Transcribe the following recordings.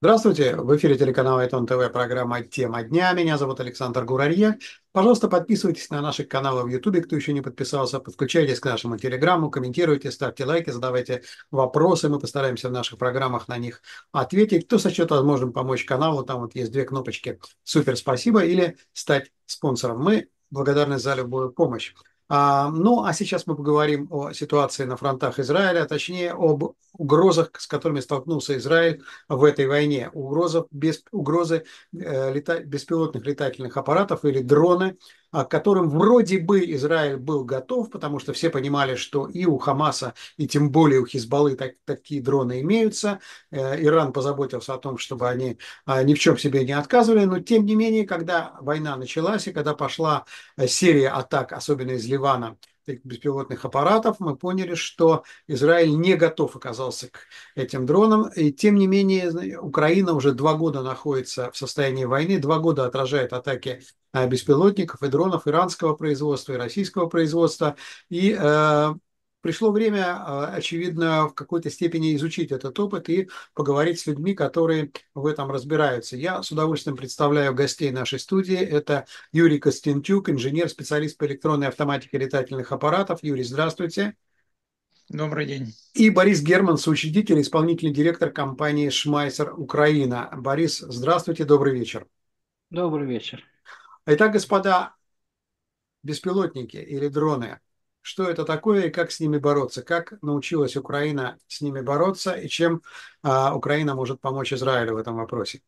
Здравствуйте, в эфире телеканала Айтон ТВ, программа «Тема дня». Меня зовут Александр Гурарье. Пожалуйста, подписывайтесь на наши каналы в Ютубе, кто еще не подписался, подключайтесь к нашему Телеграмму, комментируйте, ставьте лайки, задавайте вопросы, мы постараемся в наших программах на них ответить. Кто сочтет возможным помочь каналу, там вот есть две кнопочки «Супер, спасибо» или «Стать спонсором». Мы благодарны за любую помощь. Ну, а сейчас мы поговорим о ситуации на фронтах Израиля, а точнее об угрозах, с которыми столкнулся Израиль в этой войне. Угрозы беспилотных летательных аппаратов или дроны, к которым вроде бы Израиль был готов, потому что все понимали, что и у Хамаса, и тем более у Хизбаллы такие дроны имеются. Иран позаботился о том, чтобы они ни в чем себе не отказывали, но тем не менее, когда война началась и когда пошла серия атак, особенно из Ливана, беспилотных аппаратов, мы поняли, что Израиль не готов оказался к этим дронам. И тем не менее, Украина уже 2 года находится в состоянии войны, 2 года отражает атаки беспилотников и дронов иранского производства и российского производства. И пришло время, очевидно, в какой-то степени изучить этот опыт и поговорить с людьми, которые в этом разбираются. Я с удовольствием представляю гостей нашей студии. Это Юрий Костентюк, инженер, специалист по электронной автоматике летательных аппаратов. Юрий, здравствуйте. Добрый день. И Борис Герман, соучредитель, исполнительный директор компании «Шмайсер Украина». Борис, здравствуйте, добрый вечер. Добрый вечер. Итак, господа, беспилотники или дроны, что это такое и как с ними бороться? Как научилась Украина с ними бороться и чем Украина может помочь Израилю в этом вопросе?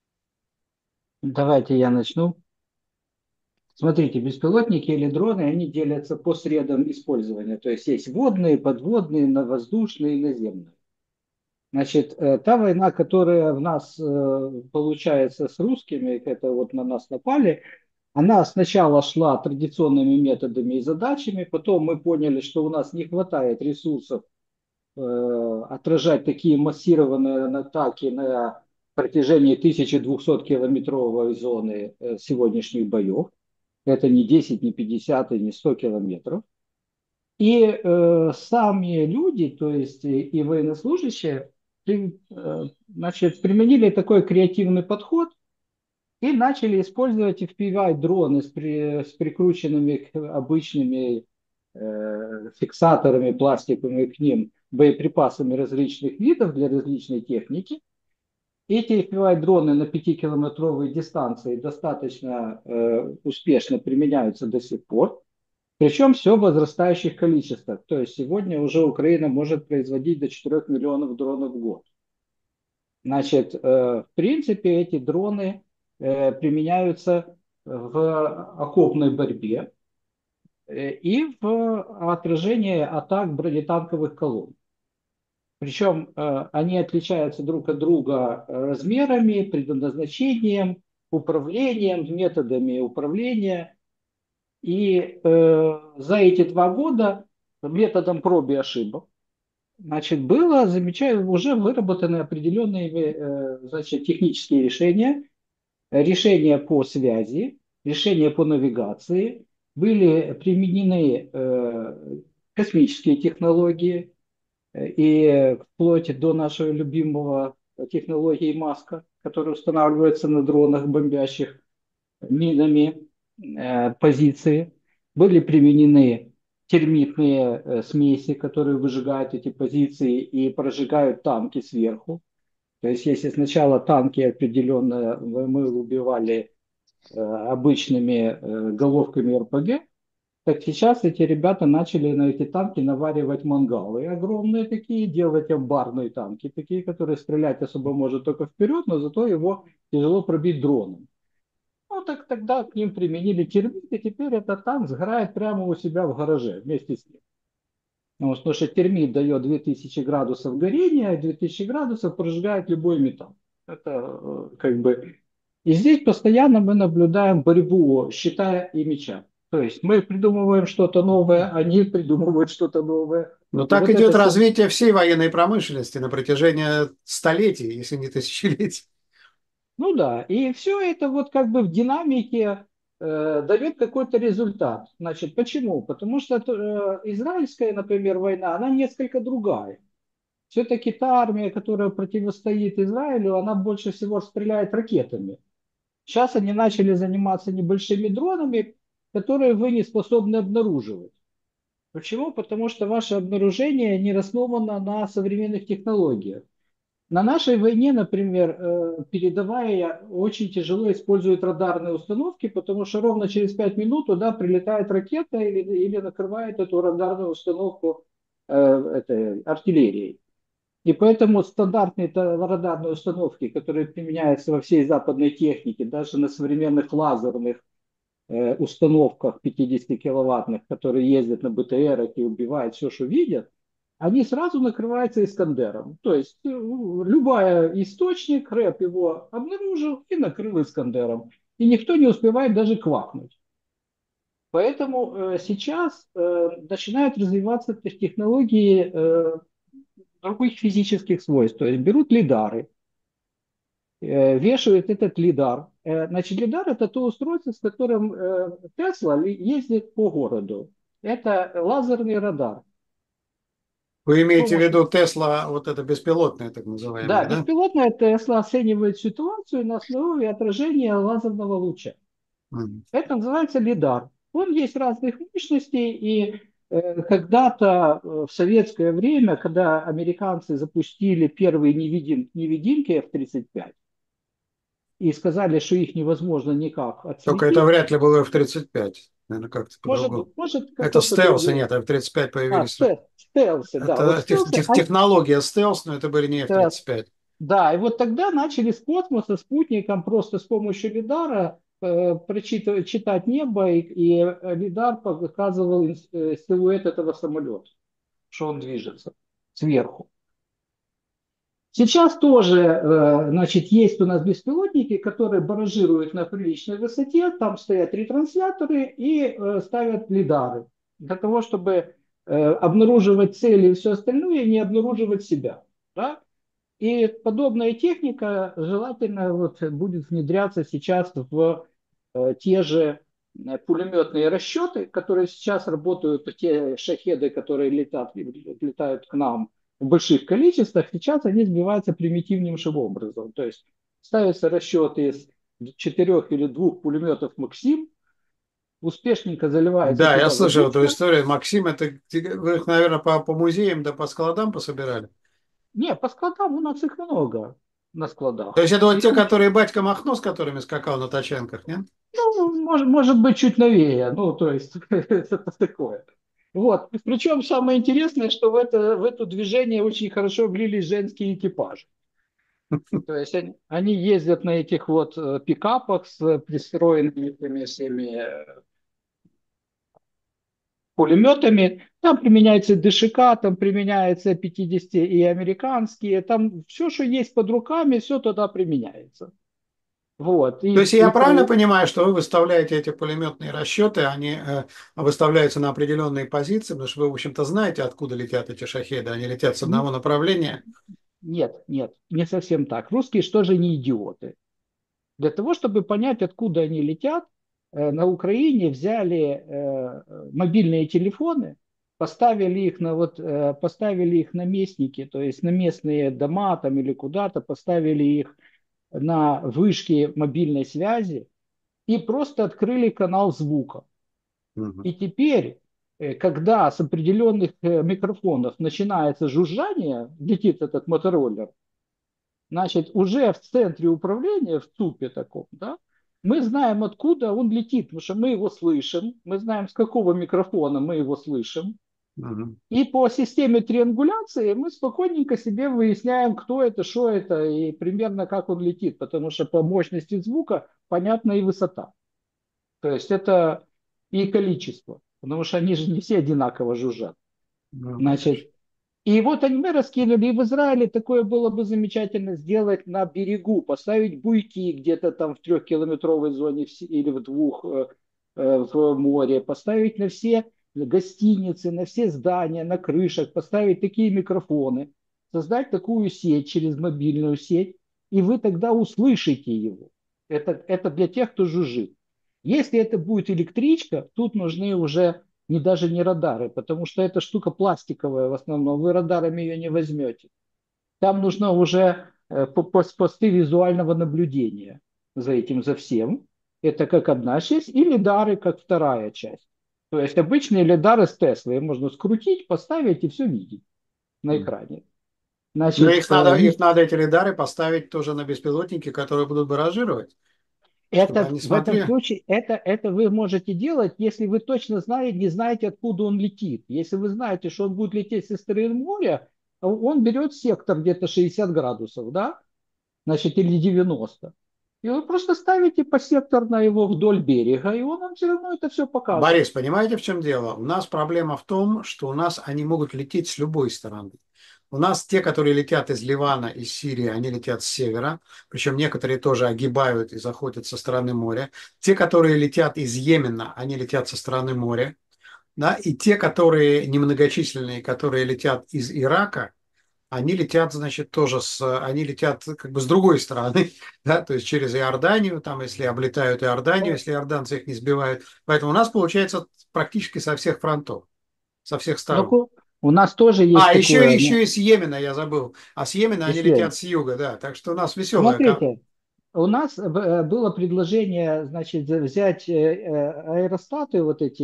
Давайте я начну. Смотрите, беспилотники или дроны, они делятся по средам использования. То есть водные, подводные, воздушные и наземные. Значит, та война, которая в нас получается с русскими, это вот на нас напали, она сначала шла традиционными методами и задачами, потом мы поняли, что у нас не хватает ресурсов отражать такие массированные атаки на протяжении 1200-километровой зоны сегодняшних боев. Это не 10, не 50 и не 100 километров. И сами люди, то есть и военнослужащие, значит, применили такой креативный подход и начали использовать FPV-дроны с прикрученными к обычными фиксаторами пластиковыми к ним боеприпасами различных видов для различной техники. Эти FPV-дроны на 5-километровой дистанции достаточно успешно применяются до сих пор. Причем все в возрастающих количествах. То есть сегодня уже Украина может производить до 4 миллионов дронов в год. Значит, в принципе, эти дроны применяются в окопной борьбе и в отражении атак бронетанковых колонн. Причем они отличаются друг от друга размерами, предназначением, управлением, методами управления. И за эти 2 года методом проб и ошибок, значит, было замечаю, уже выработаны определенные значит, технические решения, решения по связи, решения по навигации, были применены космические технологии, и вплоть до нашего любимого технологии Маска, которая устанавливается на дронах, бомбящих минами позиции. Были применены термитные смеси, которые выжигают эти позиции и прожигают танки сверху. То есть если сначала танки определенно мы убивали обычными головками РПГ, так сейчас эти ребята начали на эти танки наваривать мангалы огромные такие, делать амбарные танки такие, которые стрелять особо может только вперед, но зато его тяжело пробить дроном. Ну так тогда к ним применили термит, и теперь этот танк сгорает прямо у себя в гараже вместе с ним. Ну, потому что термит дает 2000 градусов горения, и 2000 градусов прожигает любой металл. Это как бы... И здесь постоянно мы наблюдаем борьбу щита и меча. То есть мы придумываем что-то новое, они придумывают что-то новое. Но И так вот идет это развитие всей военной промышленности на протяжении столетий, если не тысячелетий. ну да, и все это вот как бы в динамике дает какой-то результат. Значит, почему? Потому что израильская, например, война, она несколько другая. Все-таки та армия, которая противостоит Израилю, она больше всего стреляет ракетами. Сейчас они начали заниматься небольшими дронами, которые вы не способны обнаруживать. Почему? Потому что ваше обнаружение не основано на современных технологиях. На нашей войне, например, передовая очень тяжело использует радарные установки, потому что ровно через 5 минут туда прилетает ракета или накрывает эту радарную установку этой артиллерией. И поэтому стандартные радарные установки, которые применяются во всей западной технике, даже на современных лазерных установках 50-киловаттных, которые ездят на БТРах и убивают все, что видят, они сразу накрываются Искандером. То есть любой источник, рэп его обнаружил и накрыл Искандером. И никто не успевает даже квакнуть. Поэтому сейчас начинают развиваться технологии других физических свойств. То есть берут лидары, вешают этот лидар. Значит, лидар это то устройство, с которым Тесла ездит по городу. Это лазерный радар. Вы С имеете в помощью... виду Тесла, вот это беспилотное так Да, называемое, да? беспилотная Тесла оценивает ситуацию на основе отражения лазерного луча. Мгм. Это называется лидар. Он есть разных мощностей, и когда-то в советское время, когда американцы запустили первые невидимки F-35 и сказали, что их невозможно никак Только это отследить, вряд ли было F-35. Наверное, как-то по-другому. может Это какой-то стелсы, другой. нет, F-35 А, появились. стелсы, да. Вот Это стелсы, технология стелс, но это были не э, F-35. да, и вот тогда начали с космоса спутником просто с помощью лидара читать небо, и лидар показывал силуэт этого самолета, что он движется сверху. Сейчас тоже, значит, есть у нас беспилотники, которые баражируют на приличной высоте, там стоят ретрансляторы и ставят лидары для того, чтобы обнаруживать цели и все остальное, и не обнаруживать себя. Да? И подобная техника желательно вот будет внедряться сейчас в те же пулеметные расчеты, которые сейчас работают, те шахеды, которые летают к нам в больших количествах, сейчас они сбиваются примитивнейшим образом. То есть ставятся расчеты из 4 или 2 пулеметов «Максим», успешненько заливается Да, я туда слышал эту воздушно. историю. Максим, это вы их, наверное, по музеям да по складам пособирали? Не, по складам у нас их много на То складах. есть это вот И те, которые батька Махно, с которыми скакал на тачанках, нет? ну, может быть, чуть новее. Ну, то есть, это такое. Вот. Причем самое интересное, что в это движение очень хорошо влились женские экипажи. То есть они ездят на этих вот пикапах с пристроенными этими всеми пулеметами. Там применяется ДШК, там применяется 50 и американские. Там все, что есть под руками, все туда применяется. Вот. То есть я правильно понимаю, что вы выставляете эти пулеметные расчеты, они выставляются на определенные позиции, потому что вы, в общем-то, знаете, откуда летят эти шахеды, они летят с одного направления. Нет, нет, не совсем так. Русские что же не идиоты? Для того, чтобы понять, откуда они летят, на Украине взяли мобильные телефоны, поставили их на местники, то есть на местные дома там или куда-то, поставили их на вышки мобильной связи и просто открыли канал звука. Мгм. И теперь, когда с определенных микрофонов начинается жужжание, летит этот мотороллер, значит, уже в центре управления, в ЦУПе таком, да, мы знаем, откуда он летит, потому что мы его слышим, мы знаем, с какого микрофона мы его слышим. Мгм. И по системе триангуляции мы спокойненько себе выясняем, кто это, что это и примерно как он летит, потому что по мощности звука понятна и высота. То есть это и количество, потому что они же не все одинаково жужжат. Ну, конечно. Значит, и вот они мы раскинули, и в Израиле такое было бы замечательно сделать на берегу, поставить буйки где-то там в 3-километровой зоне или в 2 в море, поставить на все гостиницы, на все здания, на крышах, поставить такие микрофоны, создать такую сеть через мобильную сеть, и вы тогда услышите его. Это для тех, кто жужжит. Если это будет электричка, тут нужны уже даже не радары, потому что эта штука пластиковая в основном, вы радарами ее не возьмете. Там нужно уже посты визуального наблюдения за этим, за всем. Это как одна часть, и лидары как вторая часть. То есть обычные лидары с Теслой можно скрутить, поставить и все видеть на экране. Но Значит, их надо, эти лидары, поставить тоже на беспилотники, которые будут баражировать, чтобы это они в этом смотрели. случае это вы можете делать, если вы точно знаете, не знаете, откуда он летит. Если вы знаете, что он будет лететь со стороны моря, он берет сектор где-то 60 градусов, да, значит, или 90. И вы просто ставите посекторно его вдоль берега, и он вам все равно это все покажет. Борис, понимаете, в чем дело? У нас проблема в том, что у нас они могут лететь с любой стороны. У нас те, которые летят из Ливана, из Сирии, они летят с севера, причем некоторые тоже огибают и заходят со стороны моря. Те, которые летят из Йемена, они летят со стороны моря. Да? И те, которые немногочисленные, которые летят из Ирака, они летят, значит, тоже они летят как бы с другой стороны, да, то есть через Иорданию, там, если облетают Иорданию, Ну, если иорданцы их не сбивают. Поэтому у нас получается практически со всех фронтов, со всех ну, сторон. у нас тоже есть А, такое, еще и с Йемена, я забыл. А с Йемена они если летят с юга, да. Так что у нас веселая. смотрите, у нас было предложение, значит, взять аэростаты, вот эти,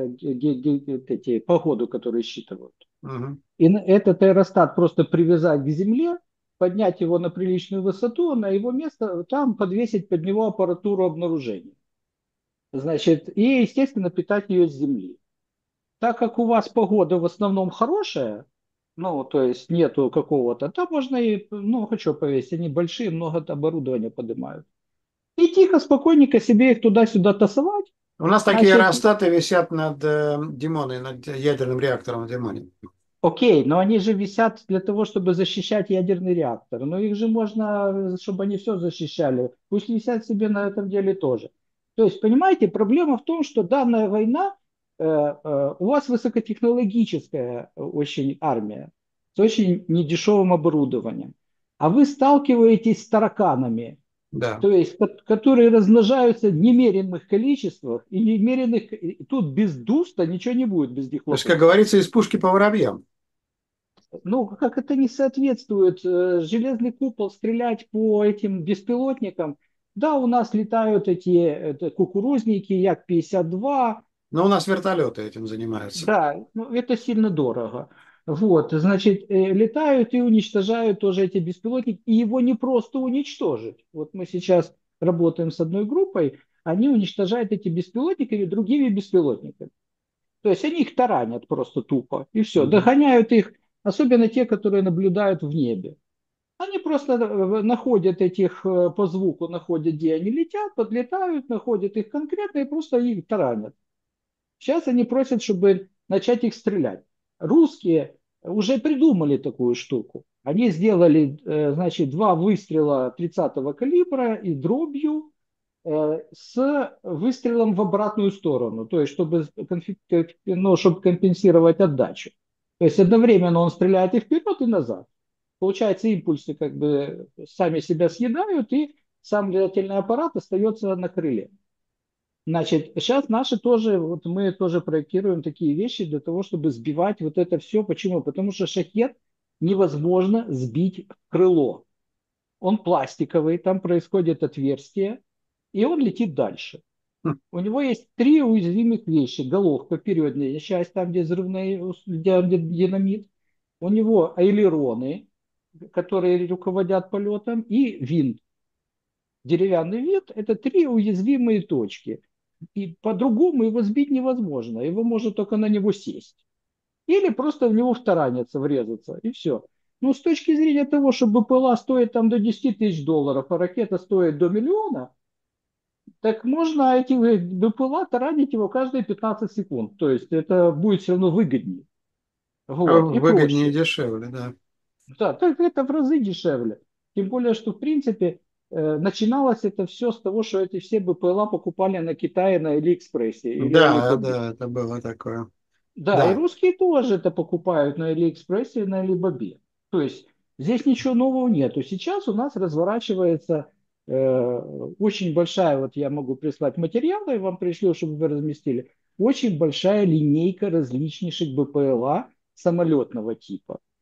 вот эти погоду, которые считывают, Мгм. и этот аэростат просто привязать к земле, поднять его на приличную высоту, на его место там подвесить под него аппаратуру обнаружения. Значит, и, естественно, питать ее с земли. Так как у вас погода в основном хорошая, ну, то есть нету какого-то, там можно и, ну, хочу повесить, они большие, много оборудования поднимают. И тихо, спокойненько себе их туда-сюда тасовать. У нас такие Значит, аэростаты висят над Димоной, над ядерным реактором в Димоне. окей, но они же висят для того, чтобы защищать ядерный реактор. Но их же можно, чтобы они все защищали. Пусть висят себе на этом деле тоже. То есть, понимаете, проблема в том, что данная война, у вас высокотехнологическая очень армия с очень недешевым оборудованием. А вы сталкиваетесь с тараканами, Да. то есть, которые размножаются в немеренных количествах, и немеренных, и тут без дуста ничего не будет без То есть, как дихлофоса. говорится, из пушки по воробьям. Ну, как это не соответствует? Железный купол стрелять по этим беспилотникам. Да, у нас летают эти кукурузники, Як-52. Но у нас вертолеты этим занимаются. Да, ну, это сильно дорого. Вот, значит, летают и уничтожают тоже эти беспилотники. И его не просто уничтожить. Вот мы сейчас работаем с одной группой, они уничтожают эти беспилотники другими беспилотниками. То есть они их таранят просто тупо, и все. Мгм. Догоняют их, особенно те, которые наблюдают в небе. Они просто находят этих по звуку, находят, где они летят, подлетают, находят их конкретно и просто их таранят. Сейчас они просят, чтобы начать их стрелять. Русские уже придумали такую штуку. Они сделали, значит, два выстрела 30-го калибра и дробью с выстрелом в обратную сторону, то есть чтобы, ну, чтобы компенсировать отдачу. То есть одновременно он стреляет и вперед, и назад. Получается, импульсы как бы сами себя съедают, и сам летательный аппарат остается на крыле. Значит, сейчас наши тоже, вот мы тоже проектируем такие вещи для того, чтобы сбивать вот это все. Почему? Потому что шахет невозможно сбить в крыло. Он пластиковый, там происходит отверстие, и он летит дальше. Хм. У него есть три уязвимых вещи. Головка, передняя часть, там, где взрывной, где динамит. У него аэлероны, которые руководят полетом, и винт. Деревянный винт– это три уязвимые точки. И по-другому его сбить невозможно. Его можно только на него сесть. Или просто в него втараниться, врезаться, и все. Ну, с точки зрения того, что БПЛА стоит там до 10 тысяч долларов, а ракета стоит до миллиона, так можно эти БПЛА таранить его каждые 15 секунд. То есть это будет все равно выгоднее. Вот, и Выгоднее и проще. дешевле, да. Да, так это в разы дешевле. Тем более, что в принципе начиналось это все с того, что эти все БПЛА покупали на Китае на Алиэкспрессе или Да, Алибабе. да, это было такое. Да, и Да. русские тоже это покупают на Алиэкспрессе и на Алибабе. То есть здесь ничего нового нету. Сейчас у нас разворачивается очень большая, вот я могу прислать материалы, я вам пришлю, чтобы вы разместили, очень большая линейка различнейших БПЛА самолетного типа.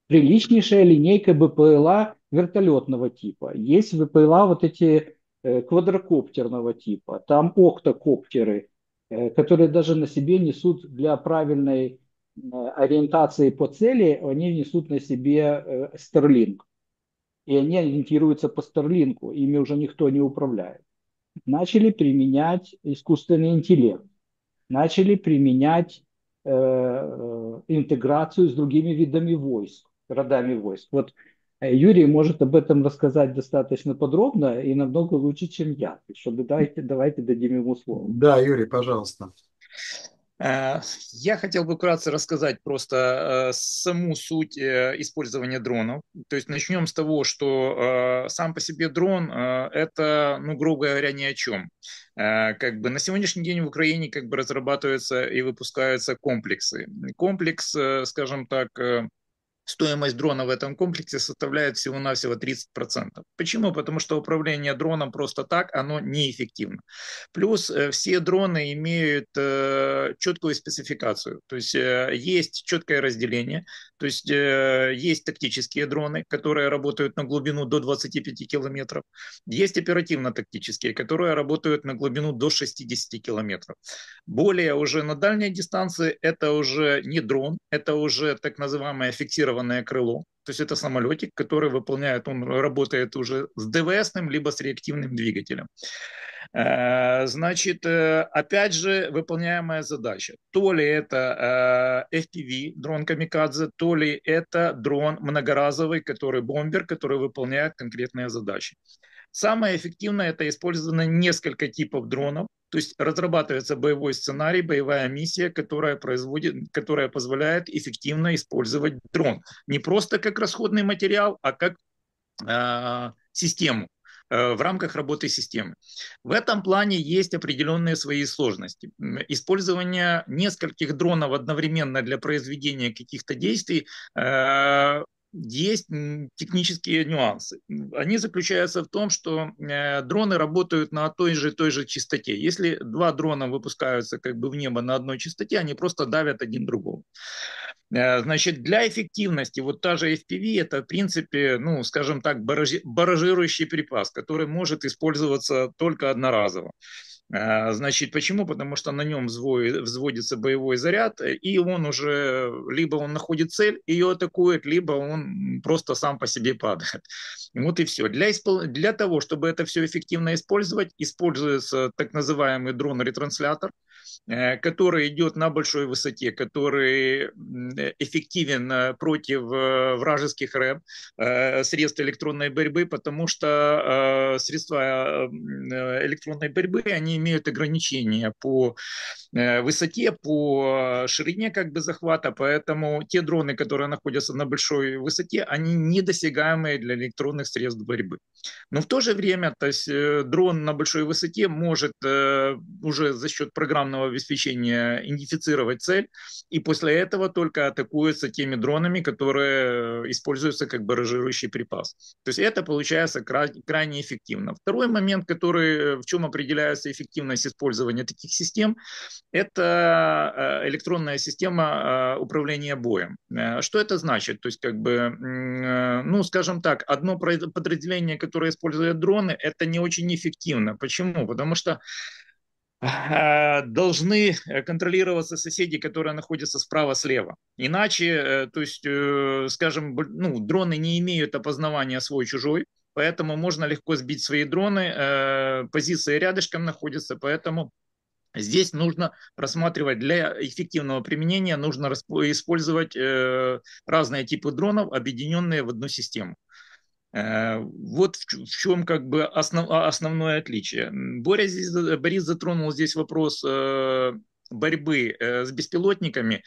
приличнейшая линейка БПЛА вертолетного типа. Есть БПЛА вот эти квадрокоптерного типа. Там октокоптеры, которые даже на себе несут для правильной ориентации по цели, они несут на себе Starlink. И они ориентируются по Старлинку, ими уже никто не управляет. Начали применять искусственный интеллект, начали применять интеграцию с другими видами войск, родами войск. Вот Юрий может об этом рассказать достаточно подробно и намного лучше, чем я. Чтобы давайте дадим ему слово. Да, Юрий, пожалуйста. Я хотел бы вкратце рассказать просто саму суть использования дронов. То есть начнем с того, что сам по себе дрон это, ну, грубо говоря, ни о чем. Как бы на сегодняшний день в Украине как бы разрабатываются и выпускаются комплексы. Комплекс, скажем так, стоимость дрона в этом комплексе составляет всего-навсего 30%. Почему? Потому что управление дроном просто так, оно неэффективно. Плюс все дроны имеют четкую спецификацию. То есть есть четкое разделение. То есть есть тактические дроны, которые работают на глубину до 25 километров. Есть оперативно-тактические, которые работают на глубину до 60 километров. Более уже на дальней дистанции это уже не дрон, это уже так называемое фиксированное крыло. То есть это самолетик, который выполняет, он работает уже с ДВСным либо с реактивным двигателем. Значит, опять же, выполняемая задача. То ли это FPV, дрон камикадзе, то ли это дрон многоразовый, который бомбер, который выполняет конкретные задачи. Самое эффективное – это использовано несколько типов дронов, то есть разрабатывается боевой сценарий, боевая миссия, которая позволяет эффективно использовать дрон. Не просто как расходный материал, а как систему в рамках работы системы. В этом плане есть определенные свои сложности. Использование нескольких дронов одновременно для произведения каких-то действий есть технические нюансы. Они заключаются в том, что дроны работают на той же частоте. Если два дрона выпускаются как бы в небо на одной частоте, они просто давят один другого. Значит, для эффективности вот та же FPV это в принципе, ну, скажем так, баражирующий припас, который может использоваться только одноразово. Значит, почему? Потому что на нем взводится боевой заряд, и он уже, либо он находит цель, ее атакует, либо он просто сам по себе падает. Вот и все. Для того, чтобы это все эффективно использовать, используется так называемый дрон-ретранслятор, который идет на большой высоте, который эффективен против вражеских РЭБ, средств электронной борьбы, потому что средства электронной борьбы, они имеют ограничения по высоте, по ширине как бы захвата, поэтому те дроны, которые находятся на большой высоте, они недосягаемые для электронных средств борьбы. Но в то же время, то есть дрон на большой высоте может уже за счет программного обеспечения идентифицировать цель, и после этого только атакуется теми дронами, которые используются как баражирующий припас. То есть это получается крайне эффективно. Второй момент, который, в чем определяется эффективность использования таких систем, это электронная система управления боем. Что это значит? То есть, как бы, ну, скажем так, одно подразделение, которое использует дроны, это не очень эффективно. Почему? Потому что должны контролироваться соседи, которые находятся справа-слева. Иначе, то есть, скажем, ну, дроны не имеют опознавания свой-чужой, поэтому можно легко сбить свои дроны, позиции рядышком находятся, поэтому здесь нужно рассматривать для эффективного применения, нужно использовать разные типы дронов, объединенные в одну систему. Вот в чем как бы основное отличие. Борис затронул здесь вопрос борьбы с беспилотниками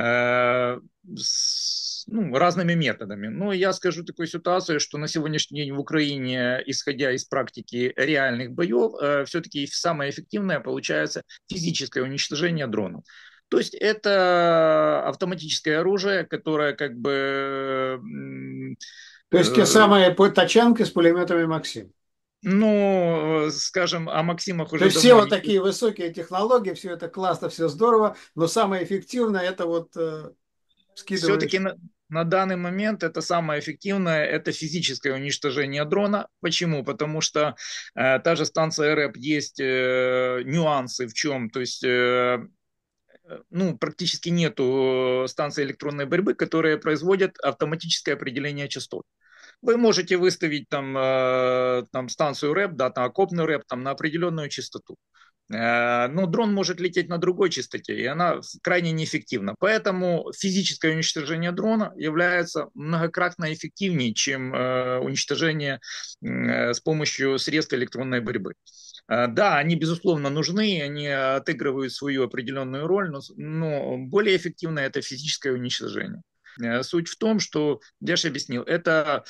ну, разными методами. Но я скажу такую ситуацию, что на сегодняшний день в Украине, исходя из практики реальных боев, все-таки самое эффективное получается физическое уничтожение дронов. То есть это автоматическое оружие, которое как бы То есть те самые тачанки с пулеметами «Максим». ну, скажем, о Максимах То уже есть все давно вот не... такие высокие технологии, все это классно, все здорово, но самое эффективное это вот Все-таки скидываешь. На данный момент это самое эффективное, это физическое уничтожение дрона. Почему? Потому что та же станция РЭП есть нюансы в чем, то есть ну, практически нету станций электронной борьбы, которые производят автоматическое определение частот. Вы можете выставить там, там станцию рэп, да, там окопный рэп там, на определенную частоту. Но дрон может лететь на другой частоте, и она крайне неэффективна. Поэтому физическое уничтожение дрона является многократно эффективнее, чем уничтожение с помощью средств электронной борьбы. Да, они, безусловно, нужны, они отыгрывают свою определенную роль, но более эффективно это физическое уничтожение. Суть в том, что, я же объяснил, это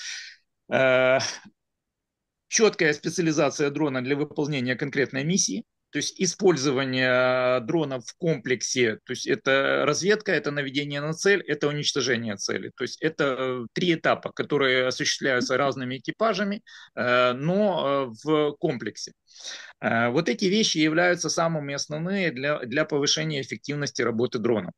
четкая специализация дрона для выполнения конкретной миссии, то есть использование дронов в комплексе, то есть это разведка, это наведение на цель, это уничтожение цели. То есть это три этапа, которые осуществляются разными экипажами, но в комплексе. Вот эти вещи являются самыми основными для повышения эффективности работы дрона.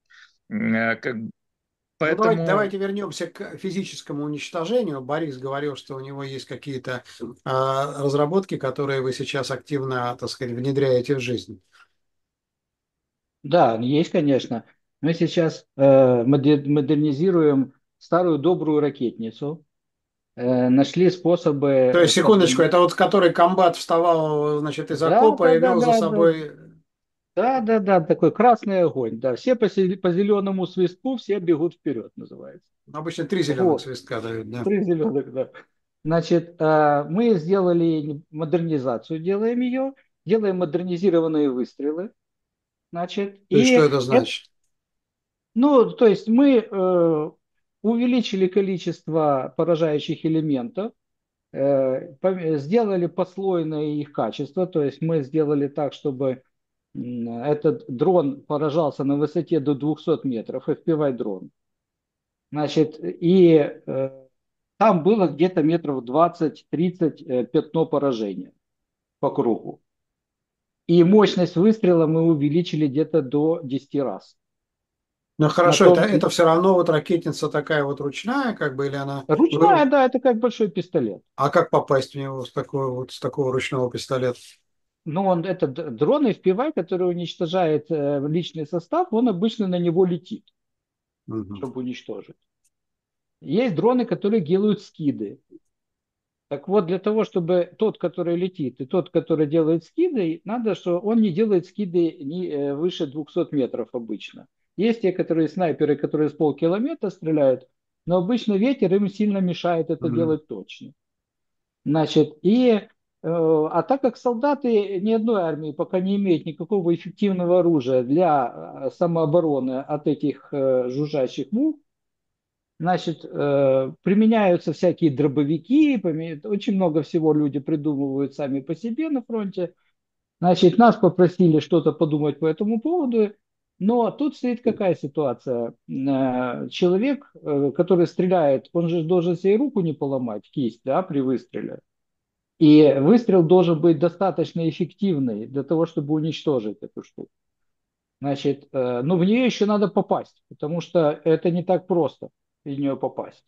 Ну, Поэтому давайте вернемся к физическому уничтожению. Борис говорил, что у него есть какие-то разработки, которые вы сейчас активно, так сказать, внедряете в жизнь. Да, есть, конечно. Мы сейчас модернизируем старую добрую ракетницу, нашли То способы есть, секундочку, это вот который комбат вставал, значит, из Да, окопа да, и да, вел за да, да, собой. да, да, да, такой красный огонь, да, все по зеленому свистку, все бегут вперед, называется. Обычно 3 зеленых Вот, свистка дают, да. 3 зеленых, да. Значит, мы сделали модернизацию, делаем ее, делаем модернизированные выстрелы, значит, То есть, что и это это, значит? ну, то есть мы увеличили количество поражающих элементов, сделали послойное их качество, то есть мы сделали так, чтобы этот дрон поражался на высоте до 200 метров, FPV-дрон. Значит, и там было где-то метров 20-30 пятно поражения по кругу. И мощность выстрела мы увеличили где-то до 10 раз. Ну, На хорошо, том, это все равно вот ракетница такая вот ручная, как бы, или она... ручная, да, это как большой пистолет. А как попасть в него с такого ручного пистолета? Но он, этот дрон FPV, который уничтожает личный состав, он обычно на него летит, Мгм. чтобы уничтожить. Есть дроны, которые делают скиды. Так вот, для того, чтобы тот, который летит, и тот, который делает скиды, надо, что он не делает скиды выше 200 метров обычно. Есть те, которые снайперы, которые с полкилометра стреляют, но обычно ветер им сильно мешает это Мгм. делать точно. Значит, а так как солдаты ни одной армии пока не имеют никакого эффективного оружия для самообороны от этих жужжащих мух, значит, применяются всякие дробовики, очень много всего люди придумывают сами по себе на фронте. Значит, нас попросили что-то подумать по этому поводу, но тут стоит какая ситуация. Человек, который стреляет, он же должен себе руку не поломать, кисть, да, при выстреле. И выстрел должен быть достаточно эффективный для того, чтобы уничтожить эту штуку. Значит, но в нее еще надо попасть, потому что это не так просто в нее попасть.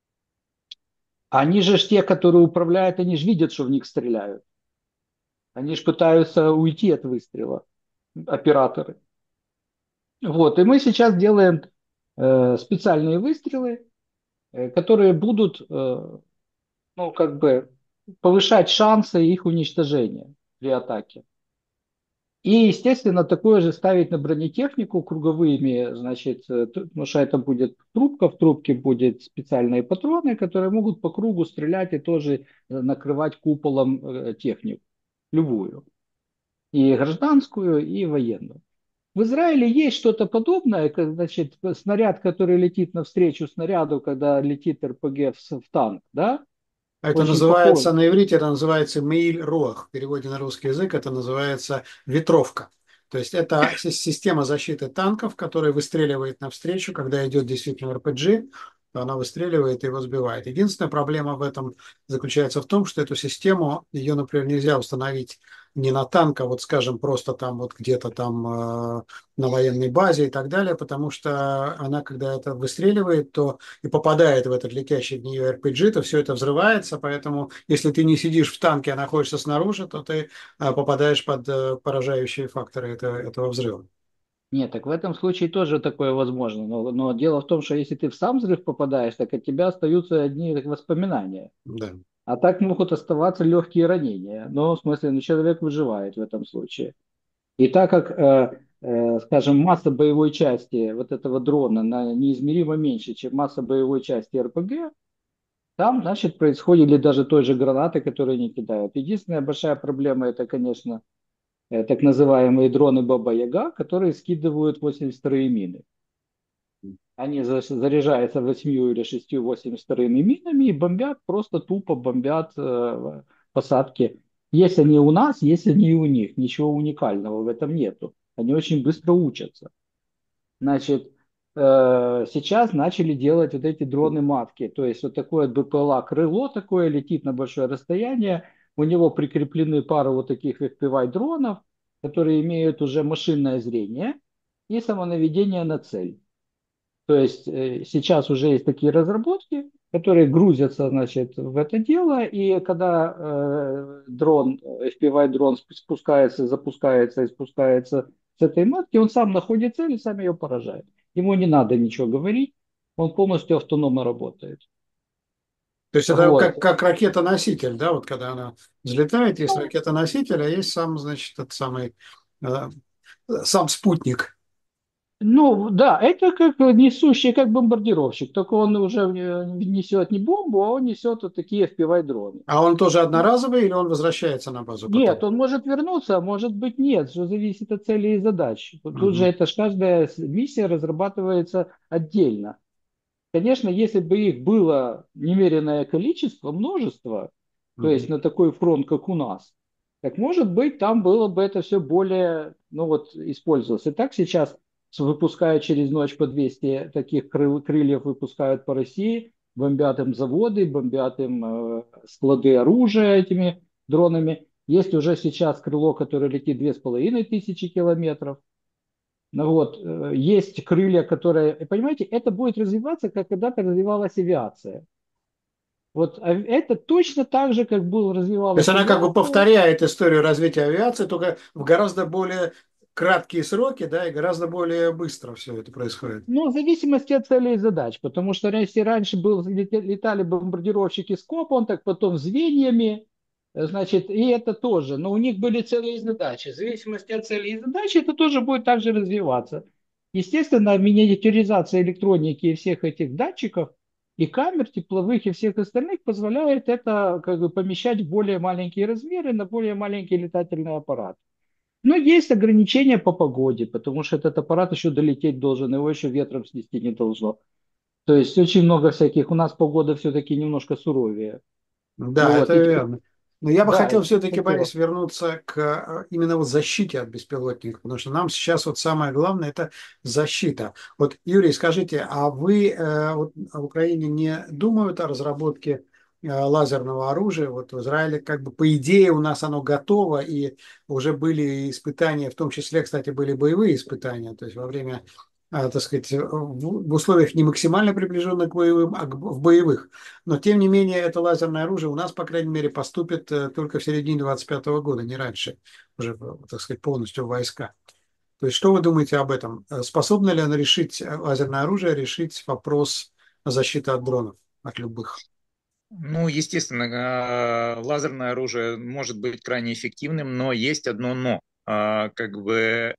Они же те, которые управляют, они же видят, что в них стреляют. Они же пытаются уйти от выстрела, операторы. Вот, и мы сейчас делаем специальные выстрелы, которые будут, ну, как бы повышать шансы их уничтожения при атаке. И, естественно, такое же ставить на бронетехнику круговыми, значит, потому что это будет трубка, в трубке будут специальные патроны, которые могут по кругу стрелять и тоже накрывать куполом технику, любую, и гражданскую, и военную. В Израиле есть что-то подобное, значит, снаряд, который летит навстречу снаряду, когда летит РПГ в танк, да, Это очень похож. называется на иврите, это называется мейль руах. В переводе на русский язык это называется ветровка. То есть это система защиты танков, которая выстреливает навстречу, когда идет действительно РПГ. то она выстреливает и его сбивает. Единственная проблема в этом заключается в том, что эту систему, ее, например, нельзя установить не на танк, а вот, скажем, просто там вот где-то там на военной базе и так далее, потому что она, когда это выстреливает, то и попадает в этот летящий в нее RPG, то все это взрывается, поэтому если ты не сидишь в танке, а находишься снаружи, то ты попадаешь под поражающие факторы этого взрыва. Нет, так в этом случае тоже такое возможно. Но дело в том, что если ты в сам взрыв попадаешь, так от тебя остаются одни воспоминания. Да. А так могут оставаться легкие ранения. Но, в смысле, ну, человек выживает в этом случае. И так как, скажем, масса боевой части вот этого дрона она неизмеримо меньше, чем масса боевой части РПГ, там, значит, происходит, или даже той же гранаты, которые они кидают. Единственная большая проблема, это, конечно, так называемые дроны Баба-Яга, которые скидывают 82-е мины. Они заряжаются 8 или 6 82-ми минами и бомбят, просто тупо бомбят посадки. Есть они у нас, есть они и у них. Ничего уникального в этом нету. Они очень быстро учатся. Значит, сейчас начали делать вот эти дроны-матки. То есть вот такое БПЛА крыло такое летит на большое расстояние. У него прикреплены пара вот таких FPV-дронов, которые имеют уже машинное зрение и самонаведение на цель. То есть сейчас уже есть такие разработки, которые грузятся, значит, в это дело, и когда дрон, FPV-дрон спускается, запускается и спускается с этой матки, он сам находит цель и сам ее поражает. Ему не надо ничего говорить, он полностью автономно работает. То есть это Вот. как ракета-носитель, да, вот когда она взлетает, есть ракета-носитель, а есть сам, значит, тот самый, э, сам спутник. Ну, да, это как несущий, как бомбардировщик, только он уже несет не бомбу, а он несет вот такие FPV-дроны. А он тоже одноразовый или он возвращается на базу Нет, потом? он может вернуться, а может быть нет, все зависит от целей и задач. Тут же Мгм. это ж каждая миссия разрабатывается отдельно. Конечно, если бы их было немеренное количество, множество, то есть Мгм. на такой фронт, как у нас, так может быть там было бы это все более, ну вот, использовалось. И так сейчас выпускают через ночь по 200 таких крыльев, выпускают по России, бомбят им заводы, бомбят им склады оружия этими дронами. Есть уже сейчас крыло, которое летит 2500 километров. Ну вот, есть крылья, которые, понимаете, это будет развиваться, как когда-то развивалась авиация. Вот это точно так же, как был То есть развивалась она как бы авиация. повторяет историю развития авиации, только в гораздо более краткие сроки, да, и гораздо более быстро все это происходит. Ну, в зависимости от целей и задач, потому что если раньше летали бомбардировщики с Копом, так потом звеньями, значит, и это тоже. Но у них были цели и задачи. В зависимости от целей и задачи это тоже будет также развиваться. Естественно, миниатюризация электроники и всех этих датчиков, и камер тепловых, и всех остальных позволяет это как бы помещать в более маленькие размеры на более маленький летательный аппарат. Но есть ограничения по погоде, потому что этот аппарат еще долететь должен, его еще ветром снести не должно. То есть очень много всяких, у нас погода все-таки немножко суровее. Ну Да, вот, это и теперь, верно. Но я бы да, хотел и все-таки, Борис, хотелось. вернуться к именно вот защите от беспилотников, потому что нам сейчас вот самое главное – это защита. Вот, Юрий, скажите, а вы вот, в Украине не думают о разработке лазерного оружия? Вот в Израиле как бы по идее у нас оно готово, и уже были испытания, в том числе, кстати, были боевые испытания, то есть во время, так сказать, в условиях не максимально приближенных к боевым, а в боевых. Но, тем не менее, это лазерное оружие у нас, по крайней мере, поступит только в середине 25 года, не раньше, уже, так сказать, полностью в войска. То есть, что вы думаете об этом? Способно ли оно решить, лазерное оружие, решить вопрос защиты от дронов, от любых? Ну, естественно, лазерное оружие может быть крайне эффективным, но есть одно но. Как бы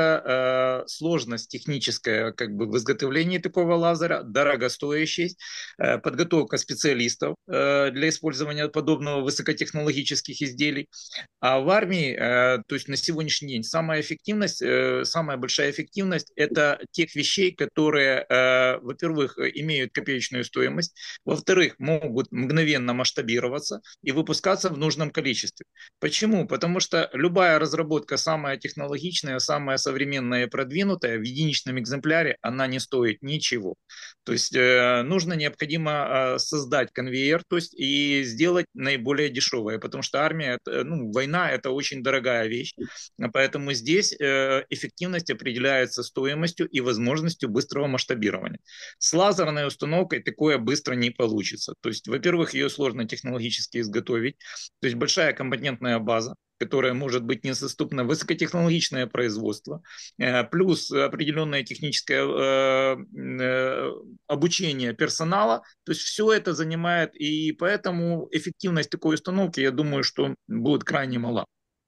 это сложность техническая как бы в изготовлении такого лазера, дорогостоящесть, подготовка специалистов для использования подобного высокотехнологических изделий. А в армии, то есть на сегодняшний день, самая эффективность, самая большая эффективность – это тех вещей, которые, во-первых, имеют копеечную стоимость, во-вторых, могут мгновенно масштабироваться и выпускаться в нужном количестве. Почему? Потому что любая разработка самая технологичная, самая современная и продвинутая, в единичном экземпляре она не стоит ничего. То есть необходимо создать конвейер, то есть и сделать наиболее дешевое, потому что армия, война это очень дорогая вещь, поэтому здесь эффективность определяется стоимостью и возможностью быстрого масштабирования. С лазерной установкой такое быстро не получится. То есть, во-первых, ее сложно технологически изготовить, то есть большая компонентная база, которая может быть недоступна, высокотехнологичное производство, плюс определенное техническое обучение персонала, то есть все это занимает, и поэтому эффективность такой установки, я думаю, что будет крайне мала.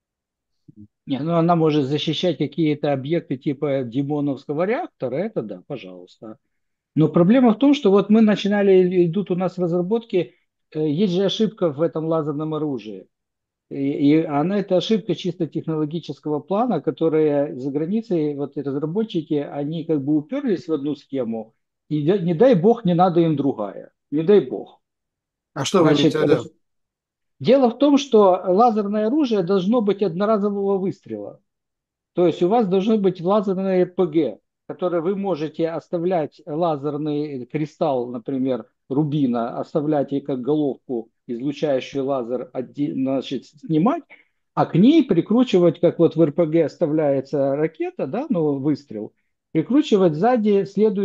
Не, ну она может защищать какие-то объекты типа Димоновского реактора, это да, пожалуйста. Но проблема в том, что вот мы начинали, идут у нас разработки, есть же ошибка в этом лазерном оружии. И она, это ошибка чисто технологического плана, которая за границей, вот и разработчики, они как бы уперлись в одну схему, и не дай бог, не надо им другая. Не дай бог. А что вы Значит, имеете в виду? дело в том, что лазерное оружие должно быть одноразового выстрела. То есть у вас должно быть лазерное РПГ, которое вы можете оставлять лазерный кристалл, например, рубина, оставлять ей как головку, излучающий лазер, значит, снимать, а к ней прикручивать, как вот в РПГ оставляется ракета, да, ну, выстрел, прикручивать сзади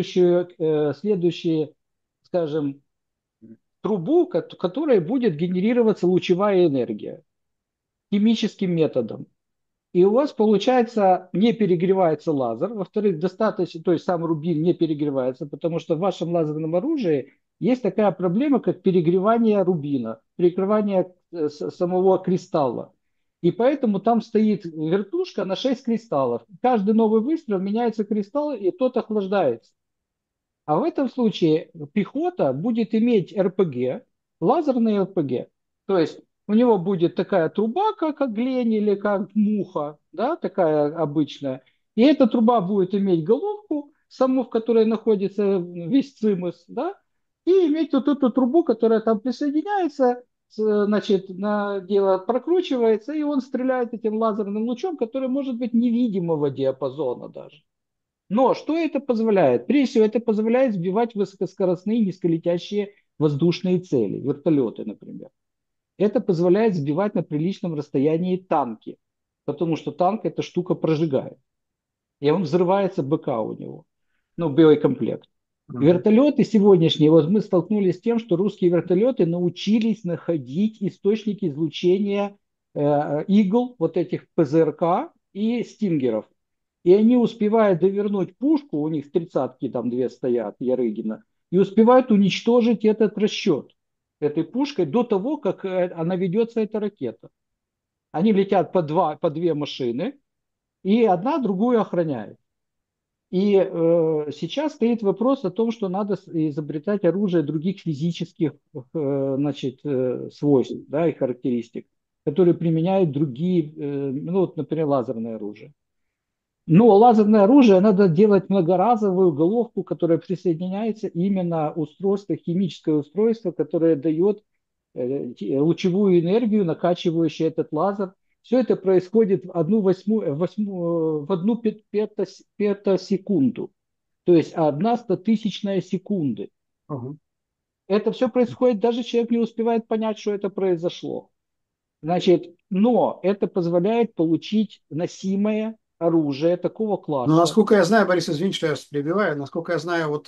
следующие, скажем, трубу, которой будет генерироваться лучевая энергия химическим методом. И у вас, получается, не перегревается лазер. Во-вторых, достаточно, то есть сам рубин не перегревается, потому что в вашем лазерном оружии есть такая проблема, как перегревание рубина, перегревание самого кристалла. И поэтому там стоит вертушка на 6 кристаллов. Каждый новый выстрел меняется кристалл, и тот охлаждается. А в этом случае пехота будет иметь РПГ, лазерный РПГ. То есть у него будет такая труба, как оглень или как муха, да, такая обычная. И эта труба будет иметь головку, саму, в которой находится весь цимус, да, и иметь вот эту трубу, которая там присоединяется, значит, на дело прокручивается, и он стреляет этим лазерным лучом, который может быть невидимого диапазона даже. Но что это позволяет? Прежде всего, это позволяет сбивать высокоскоростные низколетящие воздушные цели, вертолеты, например. Это позволяет сбивать на приличном расстоянии танки, потому что танк эта штука прожигает. И он взрывается БК у него, ну, боекомплект. Вертолеты сегодняшние, вот мы столкнулись с тем, что русские вертолеты научились находить источники излучения игл, вот этих ПЗРК и стингеров. И они успевают довернуть пушку, у них 30-ки там две стоят, Ярыгина, и успевают уничтожить этот расчет этой пушкой до того, как она ведется, эта ракета. Они летят по две машины, и одна другую охраняет. И сейчас стоит вопрос о том, что надо изобретать оружие других физических значит, свойств, да, и характеристик, которые применяют другие, ну, вот, например, лазерное оружие. Но лазерное оружие надо делать многоразовую головку, которая присоединяется именно устройство, химическое устройство, которое дает лучевую энергию, накачивающую этот лазер. Все это происходит в одну петасекунду, то есть 1/100 секунды. Угу. Это все происходит, даже человек не успевает понять, что это произошло. Значит, но это позволяет получить носимое оружие такого Но класса. насколько я знаю, Борис, извините, что я вас перебиваю, насколько я знаю, вот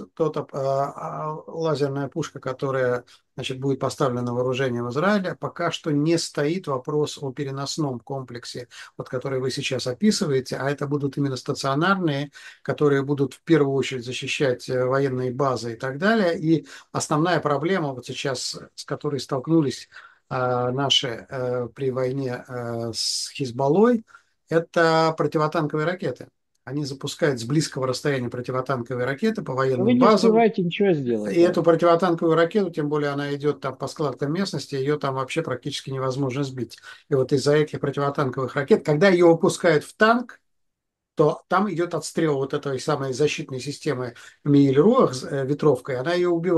лазерная пушка, которая, значит, будет поставлена на вооружение в Израиле, пока что не стоит вопрос о переносном комплексе, вот который вы сейчас описываете, а это будут именно стационарные, которые будут в первую очередь защищать военные базы и так далее. И основная проблема вот сейчас, с которой столкнулись наши при войне с Хизбаллой, это противотанковые ракеты. Они запускают с близкого расстояния противотанковые ракеты по Вы военным не базам. успеваете ничего сделать, И да. эту противотанковую ракету, тем более она идет там по складкам местности, ее там вообще практически невозможно сбить. И вот из-за этих противотанковых ракет, когда ее выпускают в танк, то там идет отстрел вот этой самой защитной системы Мииль-Руах ветровкой, она ее убивает.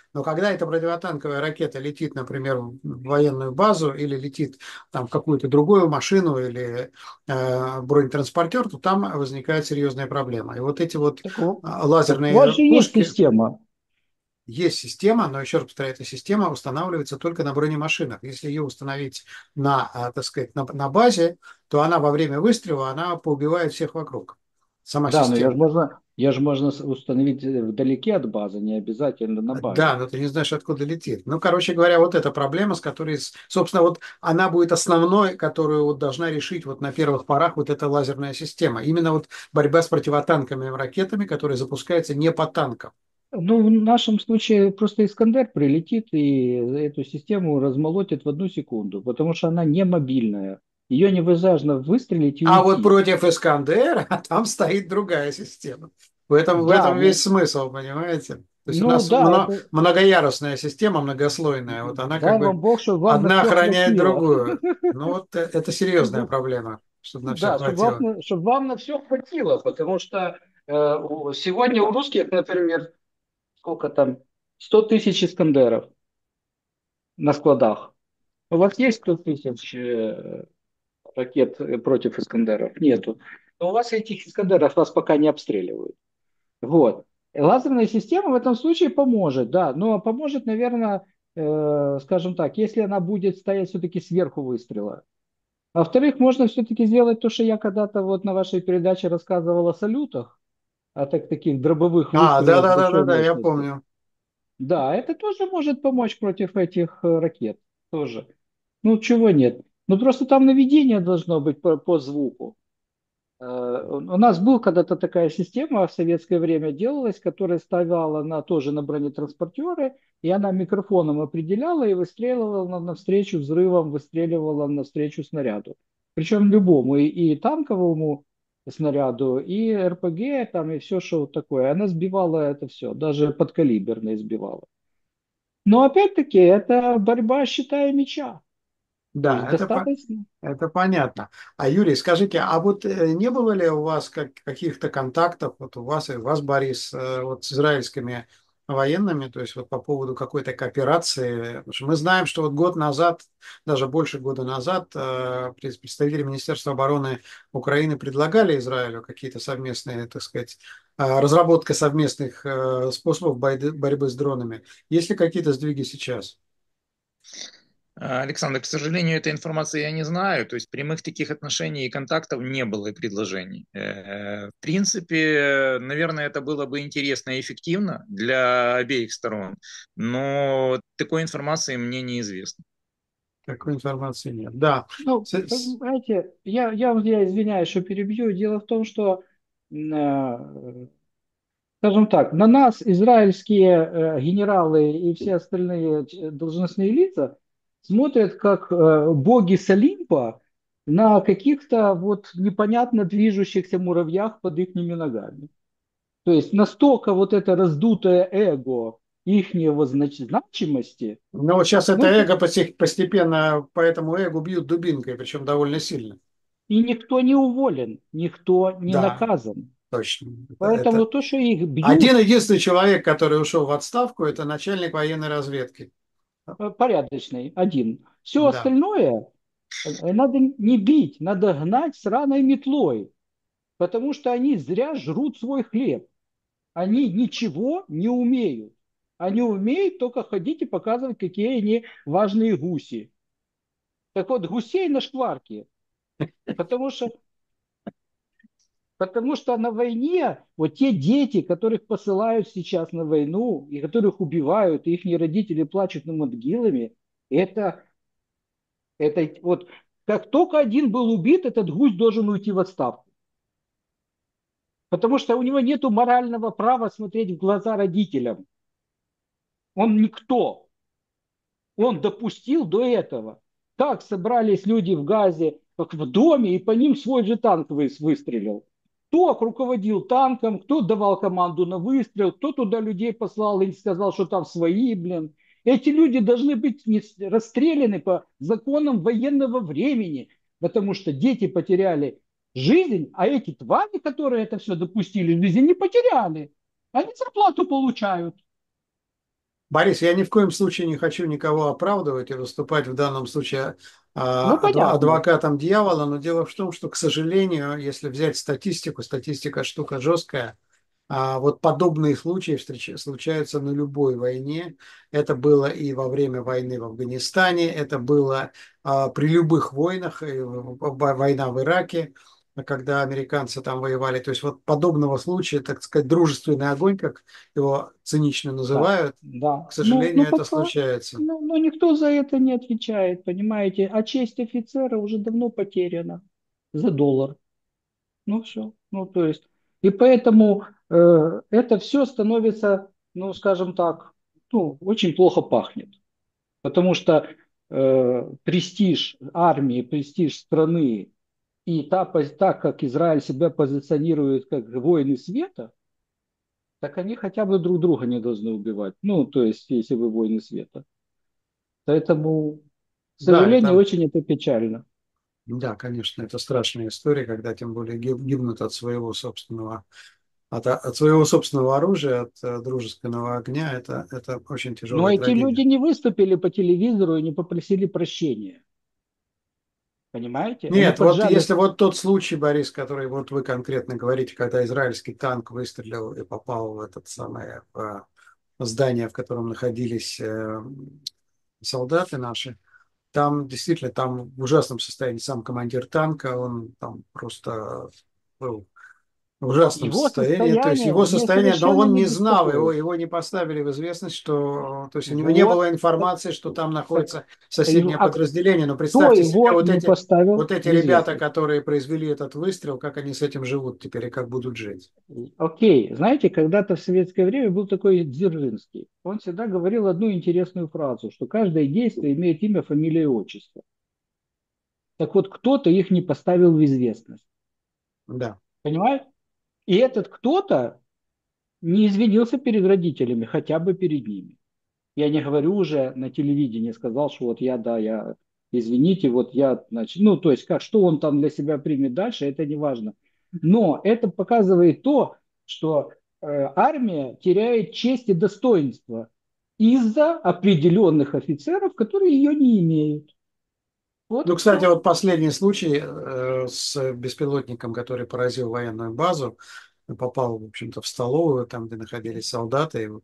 Но когда эта противотанковая ракета летит, например, в военную базу или летит там в какую-то другую машину или бронетранспортер, то там возникает серьезная проблема. И вот эти вот Так, так у вас лазерные же есть пушки, система. есть система, но еще раз повторяю, эта система устанавливается только на бронемашинах. Если ее установить на, так сказать, на базе, то она во время выстрела, она поубивает всех вокруг. Сама Да, но система. ее же можно установить вдалеке от базы, не обязательно на Да, базе. но ты не знаешь, откуда летит. Ну, короче говоря, вот эта проблема, с которой, собственно, вот она будет основной, которую вот должна решить вот на первых порах вот эта лазерная система. Именно вот борьба с противотанковыми ракетами, которые запускаются не по танкам. Ну, в нашем случае просто Искандер прилетит и эту систему размолотит в 1 секунду, потому что она не мобильная. Ее невозможно выстрелить и А вот уйти. против Искандера там стоит другая система. В Да, этом весь ну, смысл, понимаете? То есть у ну нас да, это многоярусная система, многослойная. Вот она как дай бы вам Бог, чтобы вам на одна все охраняет хватило. другую. Ну вот это серьезная проблема, чтобы на все Да, чтобы хватило. чтоб вам на все хватило, потому что сегодня у русских, например, сколько там, 100 тысяч Искандеров на складах. У вас есть 100 тысяч ракет против Искандеров? Нету. Но у вас этих Искандеров вас пока не обстреливают. Вот. Лазерная система в этом случае поможет, да, но поможет, наверное, скажем так, если она будет стоять все-таки сверху выстрела. А во-вторых, можно все-таки сделать то, что я когда-то вот на вашей передаче рассказывал о салютах, о таких дробовых выстрелах с большой Да, я мощностью. помню. Да, это тоже может помочь против этих ракет. Тоже. Ну, чего нет? Ну, просто там наведение должно быть по звуку. У нас была когда-то такая система в советское время делалась, которая ставила тоже на бронетранспортеры, и она микрофоном определяла и выстреливала навстречу взрывам, выстреливала навстречу снаряду. Причем любому, и танковому снаряду, и РПГ, там, и все, что вот такое. Она сбивала это все, даже подкалиберные сбивала. Но опять-таки, это борьба, считая, меча. То есть Да, достаточно. это понятно. А Юрий, скажите, а вот не было ли у вас каких-то контактов, вот у вас и у вас, Борис, вот с израильскими военными, то есть вот по поводу какой-то кооперации? Потому что мы знаем, что вот год назад, даже больше года назад, представители Министерства обороны Украины предлагали Израилю какие-то совместные, так сказать, разработка совместных способов борьбы с дронами. Есть ли какие-то сдвиги сейчас? Александр, к сожалению, этой информации я не знаю. То есть прямых таких отношений и контактов не было и предложений. В принципе, наверное, это было бы интересно и эффективно для обеих сторон, но такой информации мне неизвестно. Такой информации нет. Да. Ну, понимаете, я извиняюсь, что перебью. Дело в том, что, скажем так, на нас израильские генералы и все остальные должностные лица смотрят как боги с Олимпа на каких-то вот непонятно движущихся муравьях под их ногами. То есть настолько вот это раздутое эго ихнего значимости, Но вот сейчас это ну, эго постепенно по этому эго бьют дубинкой, причем довольно сильно. и никто не уволен, никто не Да, наказан. точно. Поэтому то, что их Один бьют, единственный человек, который ушел в отставку, это начальник военной разведки. порядочный, один. Все Да. остальное надо не бить, надо гнать сраной метлой, потому что они зря жрут свой хлеб. Они ничего не умеют. Они умеют только ходить и показывать, какие они важные гуси. Так вот, гусей на шкварке. Потому что Потому что на войне вот те дети, которых посылают сейчас на войну и которых убивают, и их родители плачут над могилами, это, это вот как только один был убит, этот гусь должен уйти в отставку. Потому что у него нет морального права смотреть в глаза родителям. Он никто. Он допустил до этого. Так собрались люди в Газе, как в доме, и по ним свой же танк выстрелил. Кто руководил танком, кто давал команду на выстрел, кто туда людей послал и сказал, что там свои, блин. Эти люди должны быть расстреляны по законам военного времени, потому что дети потеряли жизнь, а эти твари, которые это все допустили, жизнь не потеряли. Они зарплату получают. Борис, я ни в коем случае не хочу никого оправдывать и выступать в данном случае Ну, понятно. адвокатом дьявола, но дело в том, что, к сожалению, если взять статистику, статистика штука жесткая, вот подобные случаи случаются на любой войне. Это было и во время войны в Афганистане, это было при любых войнах, и война в Ираке, когда американцы там воевали. То есть вот подобного случая, так сказать, дружественный огонь, как его цинично Да, называют, к да. Ну, сожалению, это пока, случается. ну, никто за это не отвечает, понимаете? А честь офицера уже давно потеряна за доллар. Ну, все. Ну, то есть, и поэтому это все становится, ну, скажем так, ну, очень плохо пахнет. Потому что престиж армии, престиж страны и так как Израиль себя позиционирует как воины света, так они хотя бы друг друга не должны убивать. Ну, то есть, если вы воины света. Поэтому, к Да, сожалению, это, очень это печально. да, конечно, это страшная история, когда тем более гибнут от своего собственного от своего собственного оружия, от дружественного огня, это очень Но тяжелая эти люди трагедия. не выступили по телевизору и не попросили прощения. Понимаете? Они Нет, вот поджали. если вот тот случай, Борис, который вот вы конкретно говорите, когда израильский танк выстрелил и попал в это самое здание, в котором находились солдаты наши, там действительно там в ужасном состоянии сам командир танка, он там просто был в ужасном Его состоянии, то есть состояние его меня состояние, но совершенно он не не знал, беспокоит. его не поставили в известность, что, то есть у него не было Вот. Так, информации, что там так, находится соседнее а подразделение, но кто представьте себе его не поставил вот эти в ребята, известность? которые произвели этот выстрел, как они с этим живут теперь и как будут жить. Окей, знаете, когда-то в советское время был такой Дзержинский. Он всегда говорил одну интересную фразу, что каждое действие имеет имя, фамилию и отчество. Так вот, кто-то их не поставил в известность. Да. Понимаешь? И этот кто-то не извинился перед родителями, хотя бы перед ними. Я не говорю уже на телевидении, сказал, что вот я, да, я, извините, вот я, значит, ну, то есть, как, что он там для себя примет дальше, это не важно. Но это показывает то, что армия теряет честь и достоинство из-за определенных офицеров, которые ее не имеют. Вот Ну, и кстати, все. вот последний случай с беспилотником, который поразил военную базу, попал, в общем-то, в столовую, там, где находились солдаты, и вот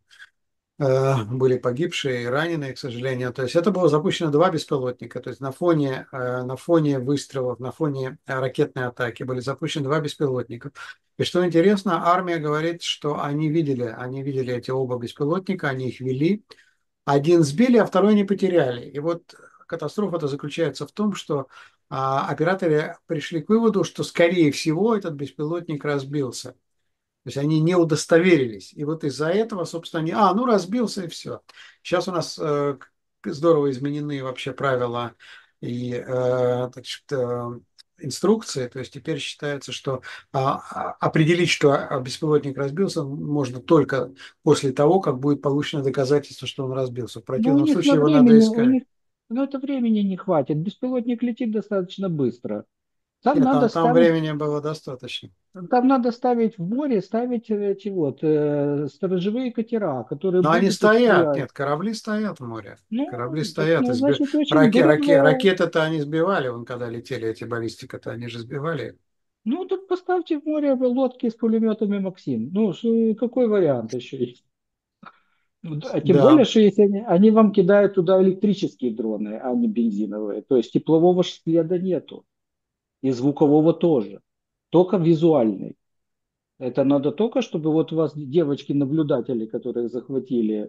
были погибшие и раненые, к сожалению. То есть это было запущено два беспилотника. То есть на фоне выстрелов, на фоне ракетной атаки были запущены два беспилотника. И что интересно, армия говорит, что они видели эти оба беспилотника, они их вели. Один сбили, а второй не потеряли. И вот катастрофа-то заключается в том, что операторы пришли к выводу, что, скорее всего, этот беспилотник разбился. То есть они не удостоверились. И вот из-за этого, собственно, они, ну разбился и все. Сейчас у нас здорово изменены вообще правила и значит, инструкции. То есть теперь считается, что определить, что беспилотник разбился, можно только после того, как будет получено доказательство, что он разбился. В Но у противном них на случае его надо времени, у искать. них, ну, это времени не хватит. Беспилотник летит достаточно быстро. Там Нет, надо там ставить времени было достаточно. Там надо ставить в море, ставить эти вот сторожевые катера, которые Но они будут стоят, обстрелять. нет, корабли стоят в море. Корабли Ну, так, стоят. ну, значит, очень дорого. Ракеты-то они сбивали, вон когда летели эти баллистика-то, они же сбивали. Ну, так поставьте в море лодки с пулеметами Максим. Ну, какой вариант еще есть? Ну, да, тем более, Да, что если они вам кидают туда электрические дроны, а не бензиновые, то есть теплового следа нету, и звукового тоже, только визуальный. Это надо только, чтобы вот у вас девочки-наблюдатели, которых захватили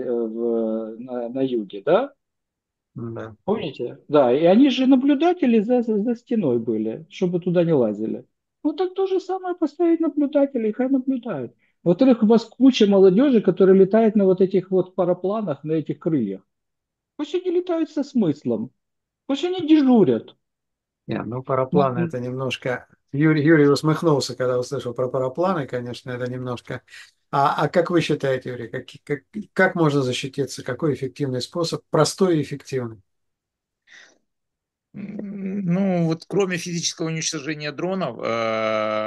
на юге, да? да. Помните? Да, и они же наблюдатели за стеной были, чтобы туда не лазили. Ну так то же самое поставить наблюдателей, хай наблюдают. Во-вторых, у вас куча молодежи, которая летает на вот этих вот парапланах, на этих крыльях. Пусть они летают со смыслом, пусть они дежурят. Не, ну Ну, парапланы это немножко... Юрий усмехнулся, когда услышал про парапланы, конечно, это немножко... А как вы считаете, Юрий, как можно защититься? Какой эффективный способ? Простой и эффективный. Ну, вот кроме физического уничтожения дронов,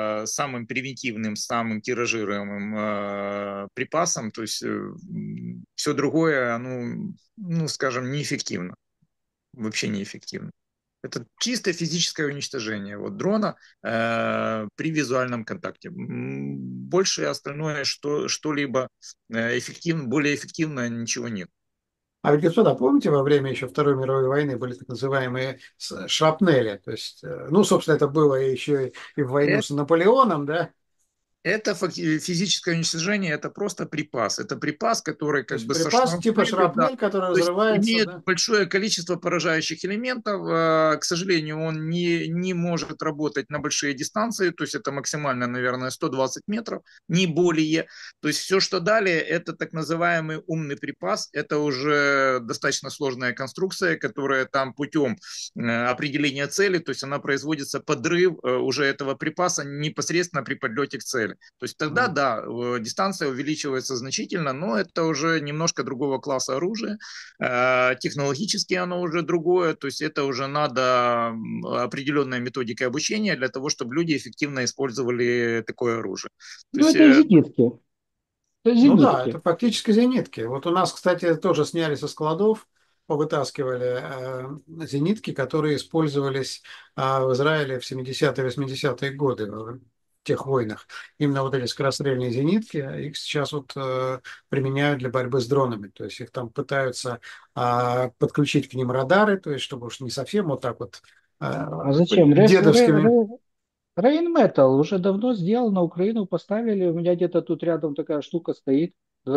самым примитивным, самым тиражируемым припасом, то есть Все другое, ну, скажем, неэффективно, вообще неэффективно. Это чисто физическое уничтожение вот дрона при визуальном контакте. Больше остальное, что-либо более эффективно ничего нет. А ведь, господа, помните, во время еще Второй мировой войны были так называемые шрапнели? То есть, ну, собственно, это было еще и в войну с Наполеоном, да? Это физическое уничтожение, это просто припас. Это припас, который То как есть бы со припас типа шрапнелью, да, шрапнель, который то есть взрывается, имеет да? большое количество поражающих элементов. К сожалению, он не может работать на большие дистанции, то есть это максимально, наверное, 120 метров, не более. То есть все, что далее, это так называемый умный припас. Это уже достаточно сложная конструкция, которая там путем определения цели, то есть она производится подрыв уже этого припаса непосредственно при подлете к цели. То есть тогда, да, дистанция увеличивается значительно, но это уже немножко другого класса оружия. Технологически оно уже другое, то есть это уже надо определенная методика обучения для того, чтобы люди эффективно использовали такое оружие. То Ну, есть, это зенитки. Это Ну да, это зенитки. фактически зенитки. Вот у нас, кстати, тоже сняли со складов, повытаскивали зенитки, которые использовались в Израиле в 70-е, 80-е годы, в тех войнах. Именно вот эти скорострельные зенитки, их сейчас вот применяют для борьбы с дронами. То есть их там пытаются подключить к ним радары, то есть чтобы уж не совсем вот так вот А зачем? дедовскими. Рейнметал уже давно сделал, на Украину поставили. У меня где-то тут рядом такая штука стоит,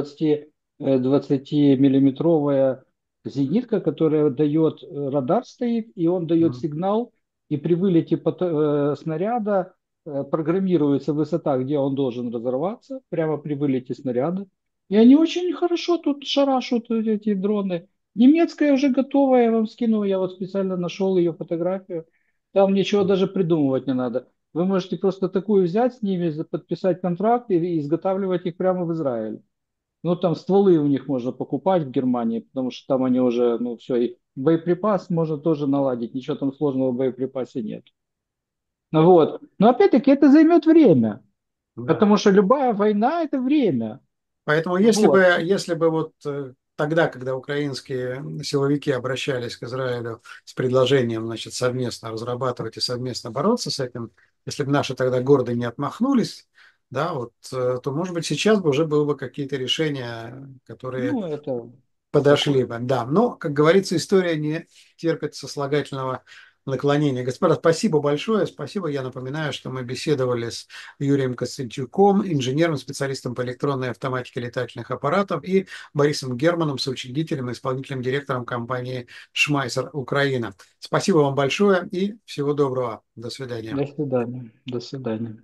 20-миллиметровая зенитка, которая дает, радар стоит, и он дает сигнал, и при вылете снаряда программируется высота, где он должен разорваться, прямо при вылете снаряда. И они очень хорошо тут шарашут, эти дроны. Немецкая уже готовая, я вам скину, я вот специально нашел ее фотографию. Там ничего даже придумывать не надо. Вы можете просто такую взять с ними, подписать контракт и изготавливать их прямо в Израиле. Ну, там стволы у них можно покупать в Германии, потому что там они уже, ну, все. И боеприпас можно тоже наладить, ничего там сложного в боеприпасе нет. Ну, вот. Но опять-таки это займет время, Да. потому что любая война– это время. Поэтому Вот. если бы вот тогда, когда украинские силовики обращались к Израилю с предложением, значит, совместно разрабатывать и совместно бороться с этим, если бы наши тогда гордо не отмахнулись, да, вот, то, может быть, сейчас бы уже было бы какие-то решения, которые Ну, это подошли такое. бы. Да, но, как говорится, история не терпит сослагательного наклонения. Господа, спасибо большое. Спасибо. Я напоминаю, что мы беседовали с Юрием Костельчуком, инженером, специалистом по электронной автоматике летательных аппаратов, и Борисом Германом, соучредителем и исполнительным директором компании «Шмайсер Украина». Спасибо вам большое и всего доброго. До свидания. До свидания. До свидания.